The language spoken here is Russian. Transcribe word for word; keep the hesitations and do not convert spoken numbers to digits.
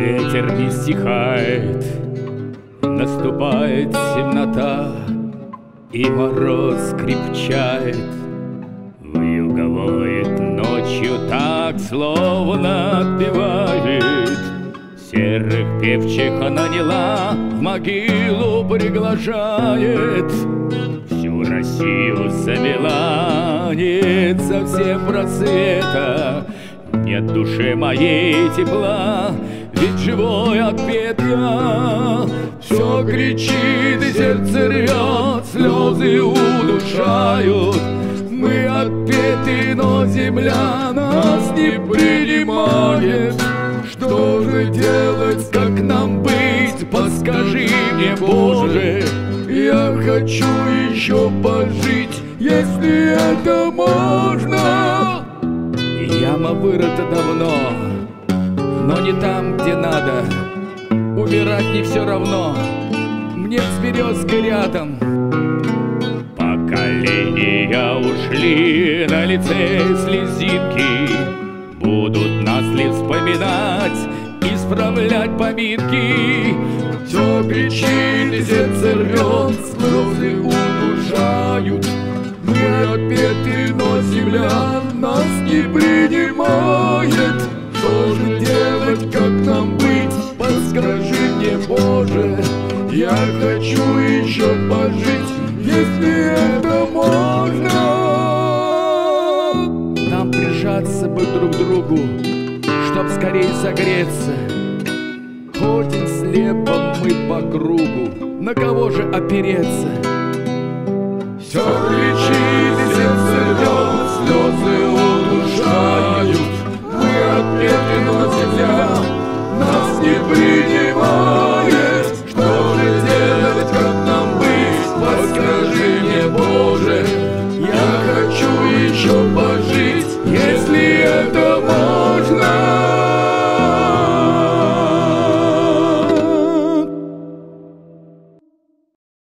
Ветер не стихает, наступает темнота, и мороз крепчает, вьюга воет ночью так, словно отпевает. Серых певчих наняла, в могилу приглашает. Всю Россию замела, нет совсем просвета. Нет в душе моей тепла, ведь живой ответ я. Все кричит и сердце рвет, слезы удушают. Мы отпеты, но земля нас не принимает. Что же делать, как нам быть, подскажи мне, Боже. Я хочу еще пожить, если это можно. Яма вырыта давно, но не там, где надо. Умирать не все равно, мне с березкой рядом. Поколения ушли, на лице слезинки. Будут нас ли вспоминать, исправлять поминки. Все кричит и сердце рвет, слезы удушают. Мы отпеты, но земля нас не принимает. Что же делать, как нам быть, подскажи мне, Боже. Я хочу еще пожить, если это можно. Нам прижаться бы друг к другу, чтоб скорее согреться. Ходим слепо мы по кругу, на кого же опереться? Все кричит